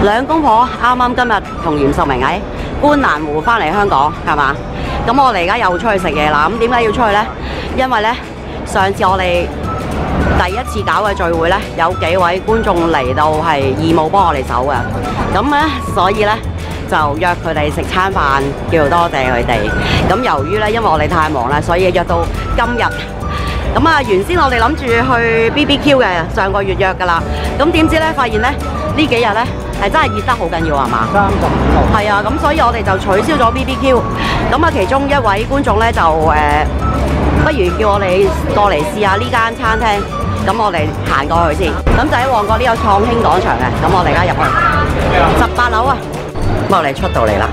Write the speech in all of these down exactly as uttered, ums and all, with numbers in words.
兩公婆啱啱今日同嚴淑明喺觀瀾湖翻嚟香港，係嘛？咁我哋而家又出去食嘢啦。咁點解要出去呢？因為呢，上次我哋第一次搞嘅聚會呢，有幾位觀眾嚟到係義務幫我哋手嘅。咁呢，所以呢，就約佢哋食餐飯，叫多謝佢哋。咁由於呢，因為我哋太忙啦，所以約到今日。咁啊，原先我哋諗住去 B B Q 嘅，上個月約㗎啦。咁點知呢，發現呢，呢幾日呢，係真係熱得好緊要，係嘛？三十五度。係啊，咁所以我哋就取消咗 B B Q。咁啊，其中一位觀眾呢，就誒、呃，不如叫我哋過嚟試下呢間餐廳。咁我哋行過去先。咁就喺旺角呢個創興廣場嘅。咁我哋而家入去十八樓啊。咁我哋出到嚟啦。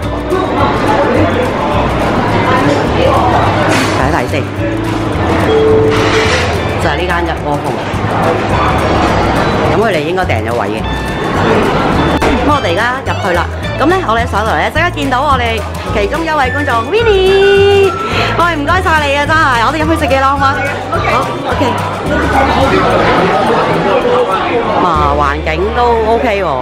睇一睇先。就係呢間日窩風，咁佢哋應該訂咗位嘅。咁我哋而家入去啦，咁咧我哋上嚟咧即刻見到我哋其中一位觀眾 Winnie， 喂，唔該晒你啊，真係，我哋入去食嘢啦，好嗎？好 ，OK。啊，環境都 OK 喎。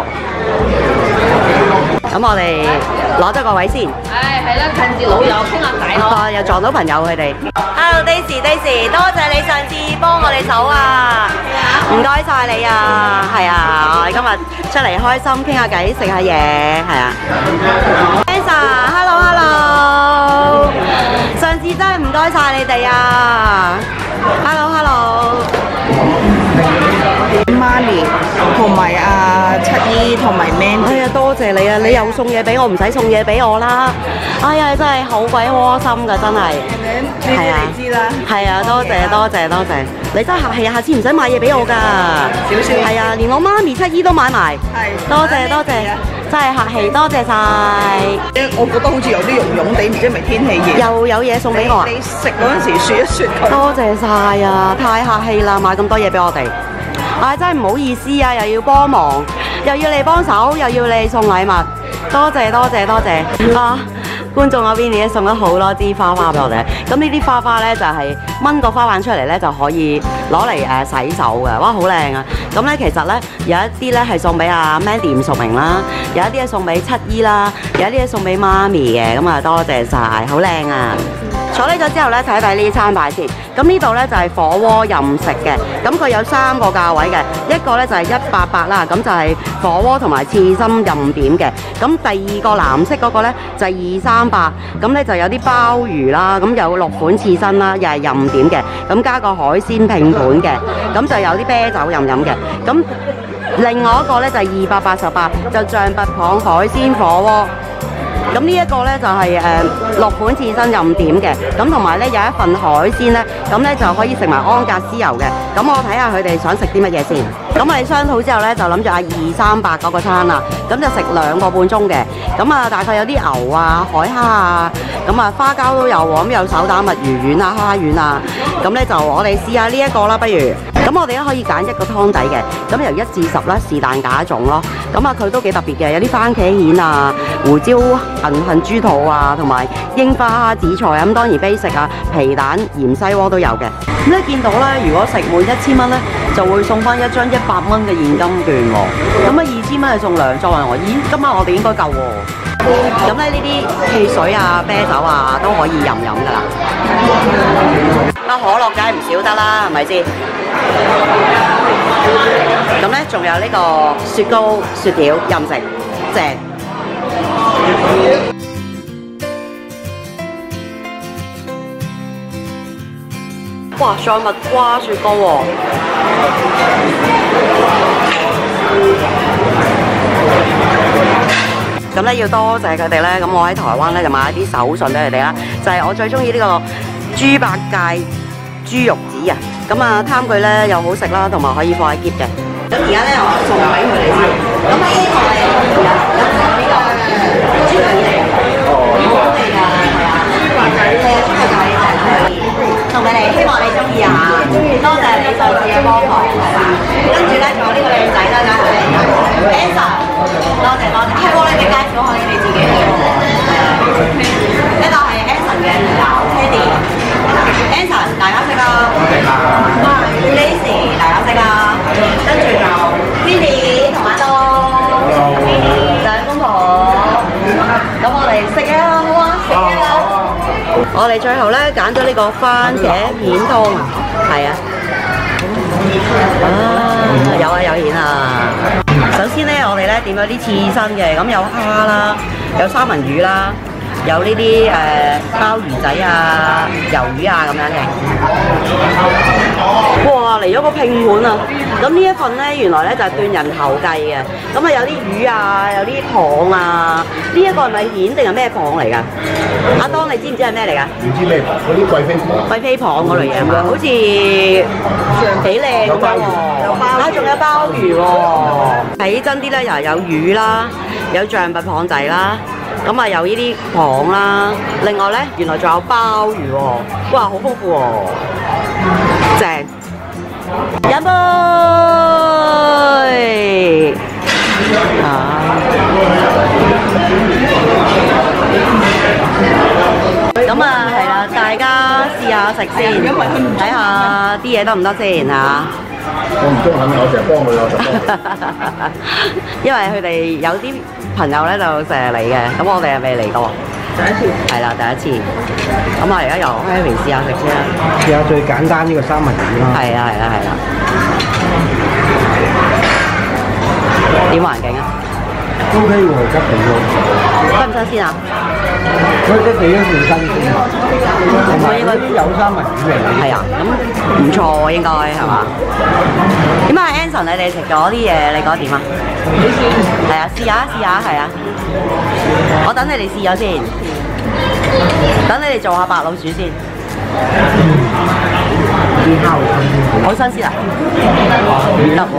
咁我哋攞咗個位先。 唉，係啦，近住老友傾下偈咯。 又撞到朋友佢哋。Hello Daisy Daisy， 多謝你上次幫我哋手啊！唔該晒你啊，係啊，我哋今日出嚟開心傾下偈，食下嘢，係啊。Elsa，Hello Hello， 上次真係唔該晒你哋啊 ！Hello Hello。 媽咪同埋阿七姨同埋 Mandy， 哎呀，多謝你啊！你又送嘢俾我，唔使送嘢俾我啦。哎呀，真係好鬼窩心㗎，真係。係啊， 你知啦。 係啊，多謝多謝多謝。你真係客氣啊！下次唔使買嘢俾我㗎。 少少。 係啊，連我媽咪七姨都買埋。 係。 多謝多謝，真係客氣，多謝晒。 我覺得好似有啲溶溶地，唔知係咪天氣熱。 又有嘢送俾我啊！ 你食嗰陣時雪一雪佢。 多謝晒啊！太客氣啦，買咁多嘢俾我哋。唉、哎，真係唔好意思啊！又要幫忙，又要你幫手，又要你送禮物，多謝多謝多謝啊！觀眾嗰邊你送咗好多支花花俾我哋，咁呢啲花花呢，就係、是、掹個花瓣出嚟呢，就可以攞嚟誒洗手嘅，哇好靚啊！咁呢，其實呢，有一啲呢係送俾阿 Mandy 吳淑明啦，有一啲係送俾七姨啦，有一啲係送俾媽咪嘅，咁啊多謝晒，好靚啊！坐低咗之後咧，睇一睇呢啲餐牌先。咁呢度咧就係火鍋任食嘅，咁佢有三個價位嘅，一個咧就係一百八啦，咁就係火鍋同埋刺身任點嘅。咁第二個藍色嗰個咧就係二三八，咁咧就有啲鮑魚啦，咁有六款刺身啦，又係任點嘅，咁加個海鮮拼盤嘅，咁就有啲啤酒任飲嘅。咁另外一個咧就係二百八十八，就象拔蚌海鮮火鍋。咁呢一個呢，就係、是、誒、呃、六款刺身任點嘅，咁同埋呢有一份海鮮呢，咁呢就可以食埋安格斯油嘅。咁我睇下佢哋想食啲乜嘢先。咁我哋商討之後呢，就諗住啊二三八嗰個餐啦，咁就食兩個半鐘嘅。咁啊大概有啲牛啊、海蝦啊，咁啊花膠都有喎，咁有手打墨魚丸啊、蝦丸啊。咁呢就我哋試下呢一個啦，不如。咁我哋咧可以揀一個湯底嘅，咁由一至十啦，是但揀一種咯。咁啊佢都幾特別嘅，有啲番茄蜆啊、胡椒杏杏豬肚啊，同埋櫻花蝦紫菜啊，咁當然 basic 啊、皮蛋鹽西鍋都有嘅。咁咧見到咧，如果食滿一千蚊咧，就會送翻一張一百蚊嘅現金券喎。咁啊二千蚊係送兩裝啊！咦，今晚我哋應該夠喎。咁咧呢啲汽水啊、啤酒啊都可以任飲噶啦。啊可樂梗係唔少得啦，係咪先？咁咧仲有呢個雪糕、雪條任食，正。哇！再蜜瓜雪糕喎、咁咧要多謝佢哋咧，咁我喺台灣咧就買一啲手信俾佢哋啦，就係、是、我最中意呢個豬八戒豬肉紙啊！咁啊貪佢咧又好食啦，同埋可以放喺篋嘅。咁而家咧我送俾佢哋先。咁呢個係有有呢個豬肉紙嚟嘅，好好味㗎，係啊！豬八戒咧，豬八戒就係送俾你，希望你中意啊！多謝你上次嘅幫忙，跟住咧仲有呢個靚仔啦，就係 Anson， 多謝多謝。係喎，你哋介紹下你哋自己嘅喎。呢個係 Anson 嘅朋友 Teddy。Anson 大家識啊 ，Lacy 大家識啊，跟住就 Cindy 同阿東。 我哋最後咧揀咗呢個番茄蜆湯啊，係啊，啊有啊有蜆啊！首先咧，我哋咧點咗啲刺身嘅，咁有蝦啦，有三文魚啦，有呢啲誒鮑魚仔啊、魷魚啊咁樣嘅。哇！嚟咗個拼盤啊！咁呢一份咧，原來咧就係斷人頭計嘅。咁啊有啲魚啊，有啲蚌啊。呢一個係咪蜆定係咩蚌嚟㗎？阿當你知唔知係咩嚟㗎？ 唔知咩嗰啲貴妃蚌。 貴妃蚌嗰類嘢嘛，好似幾靚咁樣喎。啊，仲有鮑魚喎。睇真啲咧，又有魚啦，有象拔蚌仔啦。咁啊有呢啲蚌啦，另外咧原來仲有鮑魚喎，哇好豐富喎，正！飲杯啊！咁啊係啦，大家試下食先，睇下啲嘢得唔得先嚇。 我唔中肯，我成日幫佢，我成日幫。 因為佢哋有啲朋友咧就成日嚟嘅，咁我哋係未嚟過。第一次。係啦，第一次。咁啊，而家由 Harry 試下食先啦。 試下最簡單呢個三文魚啦。 係啊，係啦，係啦。點環境啊 ？O K 喎，質地喎。 新唔新鮮啊？ 佢質地都算新鮮，同埋應該都有三文魚味。 係啊，咁唔錯喎，應該係嘛？點啊 ，Anson 你哋食咗啲嘢，你覺得點啊？係啊，試下試下係啊。我等你哋試咗先，等你哋做下白老鼠先。 啲蝦好新鮮， 好新鮮啊！得喎，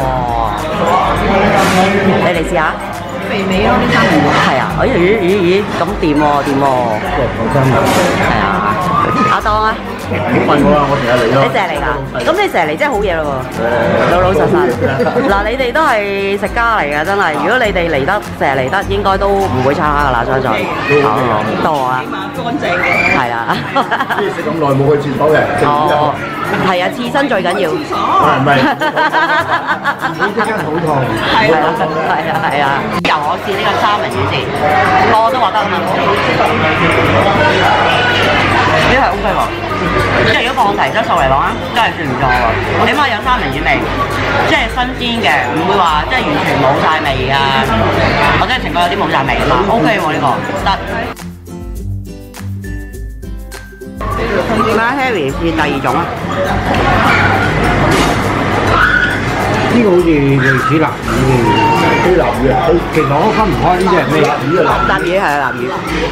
你哋試下。 肥美咯，啲三文魚。 係啊，咦咦咦咦，咁掂喎掂喎。 即係好真係啊，阿當啊！ 好問我啊，我成日嚟咯。 你成日嚟㗎？咁你成日嚟真係好嘢咯喎！老老實實。嗱，你哋都係食家嚟㗎，真係。如果你哋嚟得成日嚟得，應該都唔會差㗎啦，相信。好，多啊。 起碼乾淨嘅。 係啦。 食咁耐冇去廁所嘅， 哦，係啊，刺身最緊要。 唔係。 即刻好痛。 係啊，係啊，係啊。由我試呢個三文魚先，我都覺得咁呢係 O K 喎，即係如果放題質素嚟講啊，真係算唔錯喎。起碼有三文魚味，即係新鮮嘅，唔會話即係完全冇晒味啊，或者情況有啲冇晒味啊嘛。O K 喎呢個得。點解 Harry 試第二種啊？ 呢個好似類似臘魚嘅， 啲臘魚啊， 其實我分唔開呢隻係咩？ 臘魚啊， 臘魚係啊，臘魚。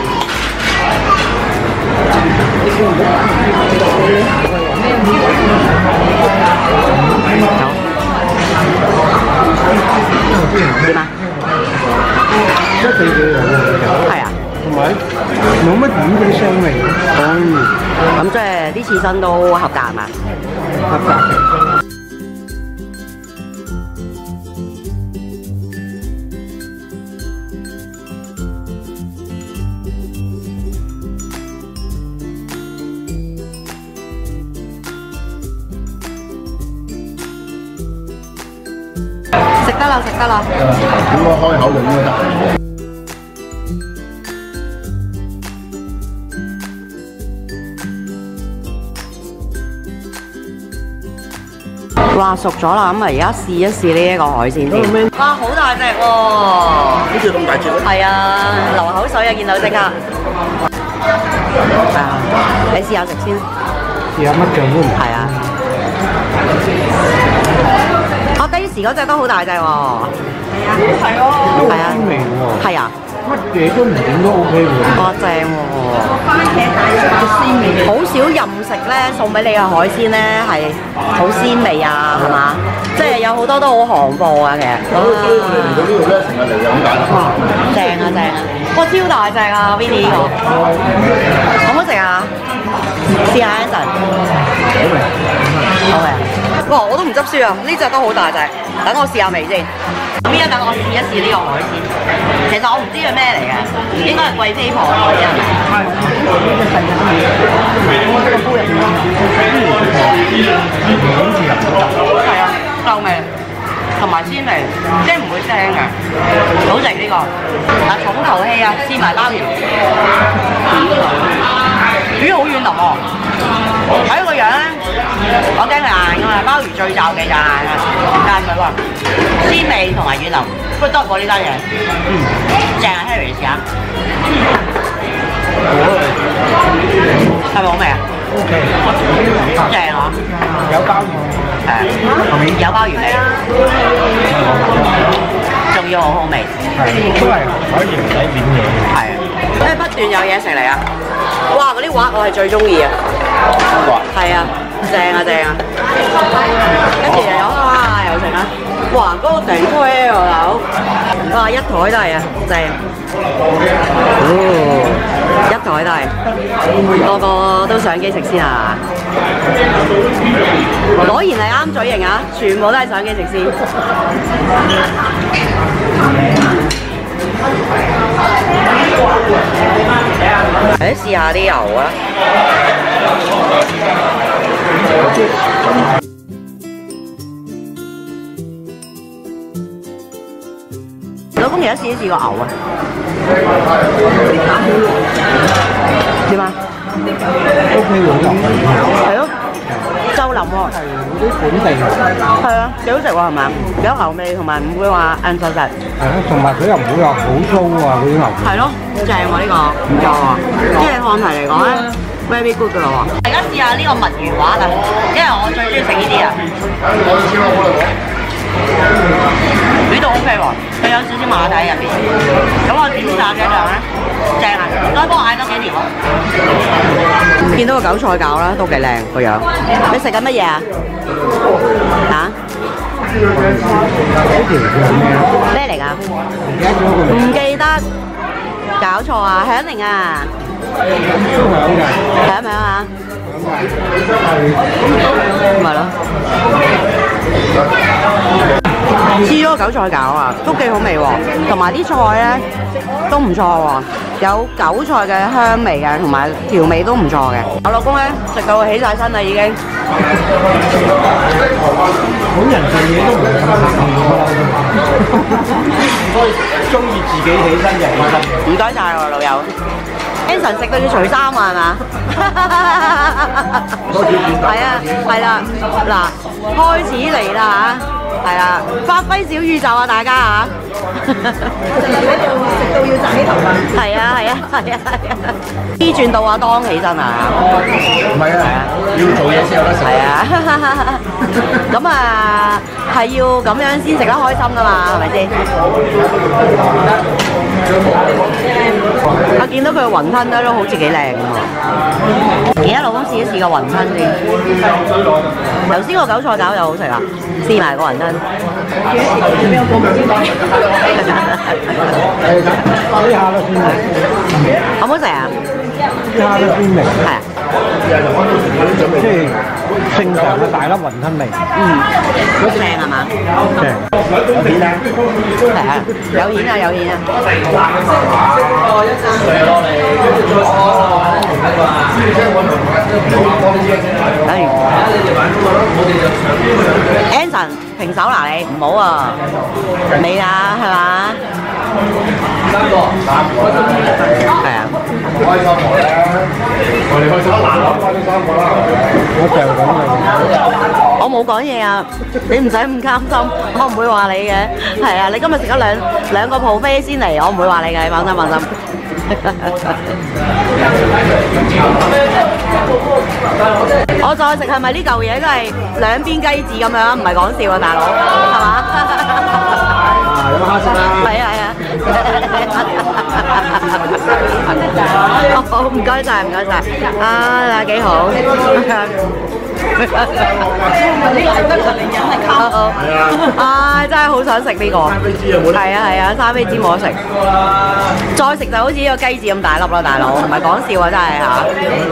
點啊？ 質地幾好嘅， 係啊， 同埋冇乜魚嗰啲腥味。 嗯，咁即係啲刺身都合格係嘛？ 合格嘅。 食得啦，食得啦。 點解開口就應該得？ 哇，熟咗啦，咁啊而家試一試呢一個海鮮先。哇，好大隻喎！ 好似咁大隻咧？ 係啊，流口水啊，見到即刻。係啊，你試下食先。 試下乜醬都唔係啊。我第時嗰隻都好大隻喎。係啊。係咯。係啊。 鮮味喎。 係啊。 乜嘢都唔點都 O K 喎。 哇，正喎！ 番茄大叔嘅鮮味。 好少任食咧，送俾你嘅海鮮咧係好鮮味啊，係嘛？即係有好多都好行貨啊，其實。 所以所以我哋嚟到呢度咧，成日嚟就咁解。 哇，正啊正啊！哇，超大隻啊 ，Vinny 呢個，好唔好食啊？試下一陣。好味。好味。哇，我都唔執輸啊！呢隻都好大隻，等我試下味先。咁依家等我試一試呢個海鮮。其實我唔知佢咩嚟嘅，應該係貴妃蚌嗰啲係咪？係。呢隻細隻都未。我呢個煲入邊啦。係啊，夠味，同埋鮮味，即係唔會腥嘅，好食呢個。啊，重頭戲啊，試埋鮑魚。呢魚好軟腍喎，睇個樣咧，我驚佢硬㗎嘛，鮑魚最罩嘅就硬啊，但係唔係喎，鮮味同埋軟腍，不得喎呢單嘢，嗯，正啊 ，Harry 你試下，係咪好味啊 O K， 正啊， 有鮑魚， 係有鮑魚味，仲要好好味， 係都係可以唔使點嘢。 係啊，因為不斷有嘢食嚟啊！哇！嗰啲畫我係最中意啊！係啊，正啊正啊！跟住又有蝦啊又食啊！哇！嗰個頂區喎大佬，哇一台都係啊，正！哦，一台都係，個個都相機食先啊！果然係啱嘴型啊！全部都係相機食先。誒試下啲油啊！老公而家試一試個牛啊！點啊 O K 喎，牛係咯，周林喎， 係嗰啲本地嘅。 係啊，幾好食喎係咪？有牛味同埋唔會話硬實實。 係咯，同埋佢又唔會話好粗啊嗰啲牛。 係咯，正喎呢個，唔錯喎。即係放題嚟講咧 ，very good 噶咯喎。大家試下呢個墨魚滑啊，因為我最中意食呢啲啊。呢度 OK 喎，佢有少少馬蹄入邊。咁我點炸嘅醬咧，正啊！唔該幫我嗌多幾條啊！見到個韭菜餃啦，都幾靚個樣。你食緊乜嘢啊？嚇？ 嗰條叫咩啊？ 咩嚟㗎？ 唔記得咗個名。 唔記得。搞錯啊！響鈴啊！ 響嘅。 響唔響啊？咪咯。黐咗個韭菜餃啊，都幾好味喎，同埋啲菜咧都唔錯喎，有韭菜嘅香味嘅，同埋調味都唔錯嘅。我老公咧食到起晒身啦已經。 本人做嘢都唔係咁客氣㗎，所以中意自己起身就起身。 唔該晒喎老友。Anson 食到要除衫啊係嘛？係啊係啦，嗱開始嚟啦嚇，係啦，發揮小宇宙啊大家嚇！ 喺度食到要紮起頭髮。 係啊係啊係啊係啊！呢轉到阿當起身啊！ 唔係啊，要做嘢先有得食。 係啊，咁啊係要咁樣先食得開心噶嘛，係咪先？我見到佢嘅雲吞咧都好似幾靚喎。而家老公試一試個雲吞先。頭先個韭菜餃又好食啊，試埋個雲吞。 呢下都酸味， 好唔好食啊？ 呢下都酸味， 係啊。 即係正常嘅大粒雲吞味。 嗯，好正係嘛？ 正。 係啊，有演啊有演啊！Anson 平手嗱你唔好啊，你啊係嘛？係啊。 開心我咧，我哋開心難攞翻呢三個啦。 我就咁嘅。 我冇講嘢啊，你唔使咁擔心，我唔會話你嘅。係啊，你今日食咗兩兩個 buffet先嚟，我唔會話你嘅，你放心放心。我再食係咪呢嚿嘢真係兩邊雞翅咁樣？唔係講笑啊，大佬，係嘛？ 啊，有蝦食啦。 係啊係啊。好，唔該晒，唔該晒。啊，幾好。 呢個係得個零人係靠。 啊，真係好想食呢個。係啊係啊，三飛枝冇得食。再食就好似呢個雞翅咁大粒啦，大佬，唔係講笑啊，真係嚇。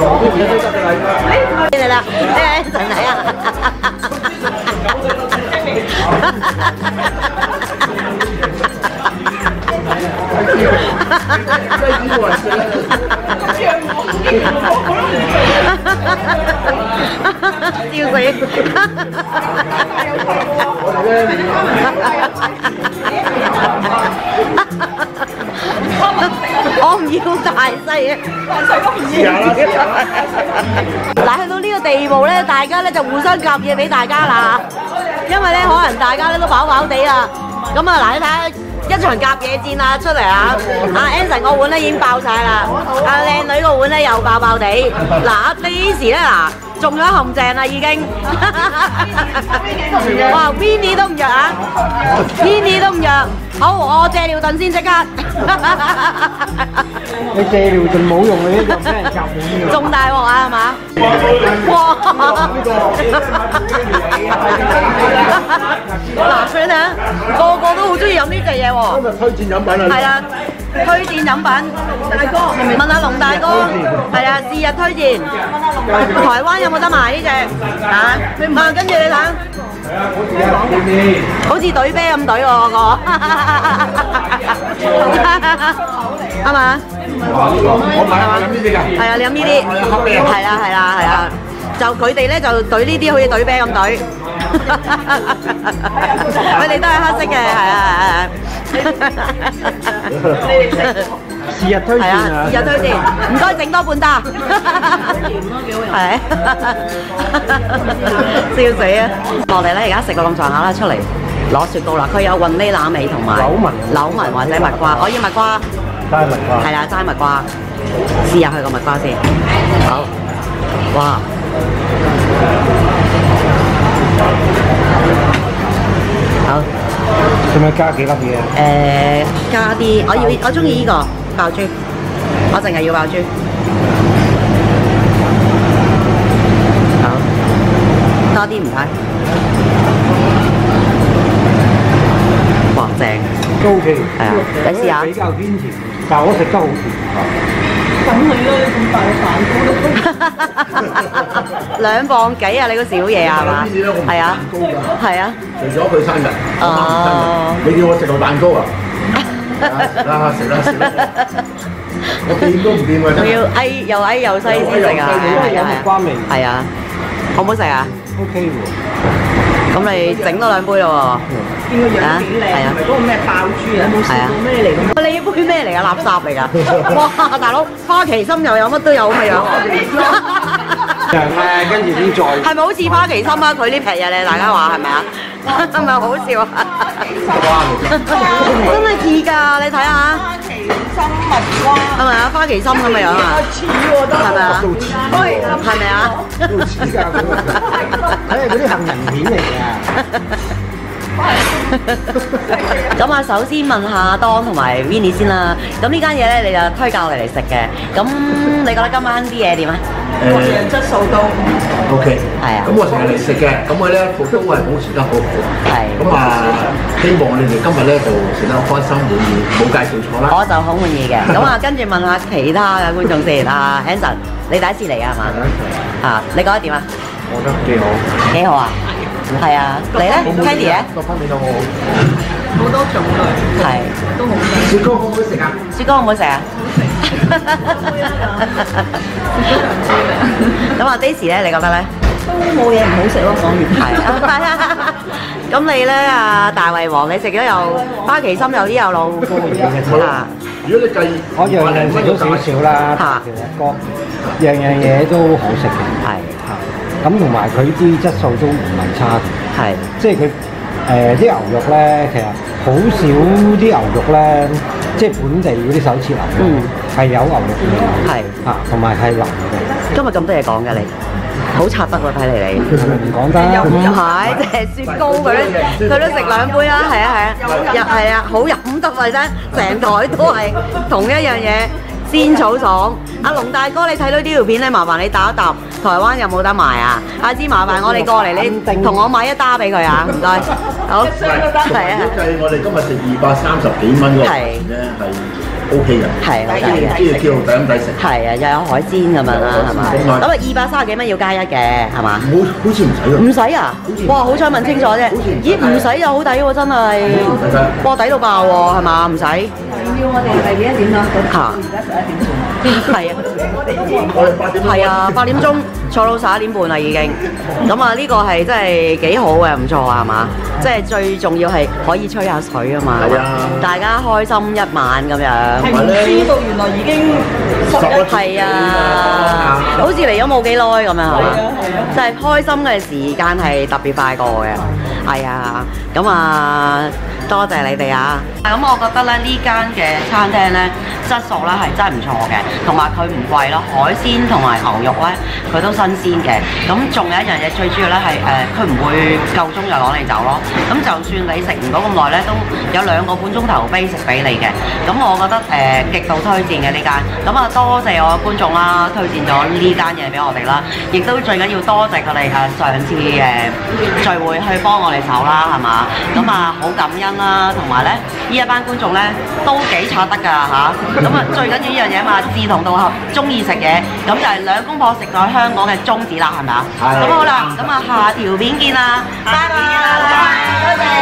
嚟啦，誒神嚟啊！笑死！ 我唔要大細啊， 試下啦，試下啦。 嗱，去到呢個地步咧，大家咧就互相夾嘢俾大家啦，因為咧可能大家咧都飽飽地啦，咁啊嗱，你睇下一場夾嘢戰啊出嚟啊！阿 Anson 個碗咧已經爆晒啦，阿靚女個碗咧又爆爆地，嗱阿 Daisy 咧嗱中咗陷阱啦已經，哇 Winnie 都唔弱啊 ，Winnie 都唔弱，好我借尿遁先即刻。 你借尿遁冇用，你一樣俾人夾滿㗎。 中大鑊啊係嘛？哇！嗱，佢哋個個都好中意飲呢隻嘢喎。 今日推薦飲品啊！ 係啦，推薦飲品。大哥，問下龍大哥，係啊，是日推薦。台灣有冇得賣呢隻？啊，啊，跟住你睇，好似隊啤咁隊喎個，啱嘛？ 我買我飲呢啲㗎。 係啊，你飲呢啲，係啦係啦係啊，就佢哋咧就懟呢啲好似懟啤咁懟，佢哋都係黑色嘅，係啊係啊。 是日推薦啊！ 是日推薦，唔該整多半打。係，笑死啊！我哋咧而家食到咁上下啦，出嚟攞雪糕啦。佢有雲呢拿味同埋柳紋柳紋或者蜜瓜，我要蜜瓜。 齋蜜瓜。 係啦，齋蜜瓜，試下佢個蜜瓜先。好，哇！好。 使唔使加幾粒嘢啊？ 誒，加啲，我要我中意呢個爆珠，我淨係要爆珠。好，多啲唔該。哇，正！ 都 OK。 係啊，你試下。 比較偏甜，但係我食得好甜。 咁你啦，你咁大個蛋糕都兩磅幾啊？你個小嘢啊嘛？係啊，係啊。 除咗佢生日，我媽唔生日，你叫我食個蛋糕啊？啊，食啦食啦！我掂都唔掂㗎真係。 要翳又翳又西先食啊！係啊有蜜瓜味。 係啊，好唔好食啊 OK 喎。 咁你整多兩杯咯見個樣幾靚，係咪嗰個咩爆珠啊？有冇試過咩嚟咁？ 喎？你呢杯咩嚟㗎？垃圾嚟㗎！哇，大佬花旗參又有乜都有咁嘅樣。 誒，跟住先再。 係咪好似花旗參啊？佢呢劈嘢咧，大家話係咪啊？係咪好笑啊？真係似㗎，你睇下。 花旗參蜜瓜係咪啊？花旗參咁嘅樣啊？ 似喎都係咪啊？ 喂， 係咪啊？ 都似㗎，佢係嗰啲杏仁片嚟㗎。 咁啊，首先問下當同埋 Winnie 先啦。咁呢間嘢咧，你就推介我哋嚟食嘅。咁你覺得今晚啲嘢點啊？ 個樣質素都 OK。 係啊。 咁我成日嚟食嘅，咁我咧普通我係保持得好好。 係。 咁啊，希望你哋今日咧就食得開心滿意，冇介紹錯啦。 我就好滿意嘅。咁啊，跟住問下其他嘅觀眾先。啊 Anson，你第一次嚟㗎係嘛？啊，你覺得點啊？ 我覺得幾好。 幾好啊？係啊，你咧 Candy 咧？ 各方面都好好。 好多種類， 係。 都好正。 雪糕好唔好食啊？ 雪糕好唔好食啊？咁啊，Daisy 咧，你覺得咧？ 都冇嘢唔好食咯，講完。 係啊。咁你咧啊，大胃王，你食咗又花旗參有啲有老夫啊？ 如果你計我樣樣食咗少少啦，其實各樣樣嘢都好食嘅。 係。 咁同埋佢啲質素都唔係差嘅。 係。 即係佢誒啲牛肉咧，其實好少啲牛肉咧，即係本地嗰啲手切牛肉係有牛肉嘅。 係。 嚇，同埋係腍嘅。 今日咁多嘢講㗎你，好拆得喎睇嚟你。 唔講得。 唔係，即係雪糕佢都佢都食兩杯啦，係啊係啊，又係啊，好飲得啊真，成台都係同一樣嘢，鮮草爽。阿龍大哥，你睇到呢條片咧，麻煩你答一答，台灣有冇得賣啊？阿芝麻煩我哋過嚟，你同我買一打俾佢啊，唔該。好，係啊。 如果計我哋今日食二百三十幾蚊嗰個錢咧，係 O K 嘅。 係，好抵嘅。 呢個叫抵唔抵食？ 係啊，又有海鮮咁樣啦，係嘛？咁啊，二百三十幾蚊要加一嘅，係嘛？ 好好似唔使喎。 唔使啊！哇，好彩問清楚啫。咦，唔使就好抵喎，真係。哇，抵到爆喎，係嘛？唔使。 要我哋係幾多點啊？ 嚇而家十一點半。 係啊。 我哋八點係啊，八點鐘坐到十一點半啦已經。咁啊，呢個係真係幾好嘅，唔錯啊，係嘛？即係最重要係可以吹下水啊嘛。 係啊， 大家開心一晚咁樣。 係唔知道原來已經十一係啊，好似嚟咗冇幾耐咁樣係嘛？就係開心嘅時間係特別快過嘅。係啊，咁啊，多謝你哋啊！咁我覺得咧呢間嘅餐廳咧質素咧係真係唔錯嘅，同埋佢唔貴咯，海鮮同埋牛肉咧佢都新鮮嘅。咁仲有一樣嘢最主要咧係誒，佢、呃、唔會夠鐘就攞你走咯。咁就算你食唔到咁耐咧，都有兩個半鐘頭 basic 俾你嘅。咁我覺得誒、呃、極度推薦嘅呢間。咁啊多謝我嘅觀眾啦，推薦咗呢間嘢俾我哋啦，亦都最緊要多謝佢哋誒上次誒、呃、聚會去幫我哋手啦，係嘛？咁啊好感恩啦，同埋咧呢一班觀眾咧都幾刷得㗎嚇。咁啊最緊要呢樣嘢嘛，志同道合，中意食嘢，咁就係兩公婆食在香港嘅宗旨啦，係咪啊？咁好啦，咁啊下條片見啦，拜拜，多謝。